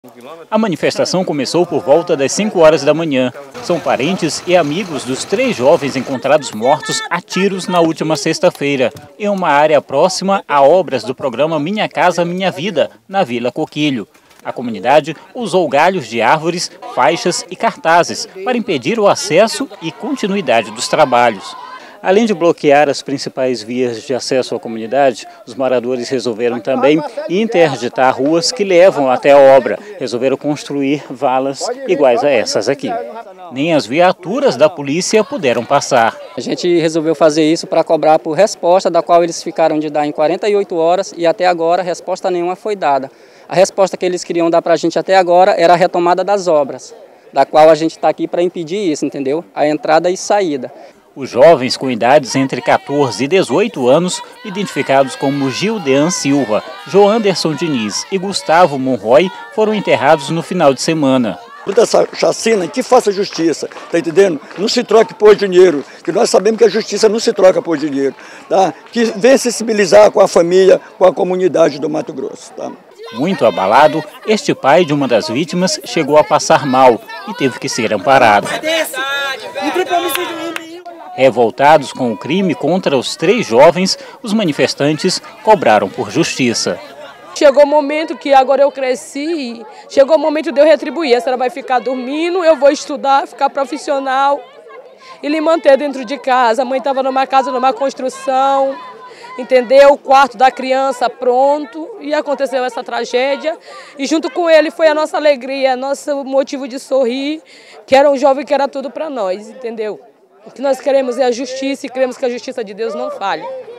A manifestação começou por volta das 5 horas da manhã. São parentes e amigos dos 3 jovens encontrados mortos a tiros na última sexta-feira, em uma área próxima a obras do programa Minha Casa Minha Vida, na Vila Coquilho. A comunidade usou galhos de árvores, faixas e cartazes para impedir o acesso e continuidade dos trabalhos. Além de bloquear as principais vias de acesso à comunidade, os moradores resolveram também interditar ruas que levam até a obra. Resolveram construir valas iguais a essas aqui. Nem as viaturas da polícia puderam passar. A gente resolveu fazer isso para cobrar por resposta, da qual eles ficaram de dar em 48 horas e até agora resposta nenhuma foi dada. A resposta que eles queriam dar para a gente até agora era a retomada das obras, da qual a gente está aqui para impedir isso, entendeu? A entrada e saída. Os jovens com idades entre 14 e 18 anos, identificados como Gildean Silva, Joanderson Diniz e Gustavo Monroy, foram enterrados no final de semana. Essa chacina, que faça justiça, tá entendendo? Não se troque por dinheiro, que nós sabemos que a justiça não se troca por dinheiro, tá? Que venha sensibilizar com a família, com a comunidade do Mato Grosso, tá? Muito abalado, este pai de uma das vítimas chegou a passar mal e teve que ser amparado. Revoltados com o crime contra os 3 jovens, os manifestantes cobraram por justiça. Chegou o momento que agora eu cresci, chegou o momento de eu retribuir. A senhora vai ficar dormindo, eu vou estudar, ficar profissional e lhe manter dentro de casa. A mãe estava numa casa, numa construção, entendeu? O quarto da criança pronto e aconteceu essa tragédia. E junto com ele foi a nossa alegria, nosso motivo de sorrir, que era um jovem que era tudo para nós, entendeu? O que nós queremos é a justiça e queremos que a justiça de Deus não falhe.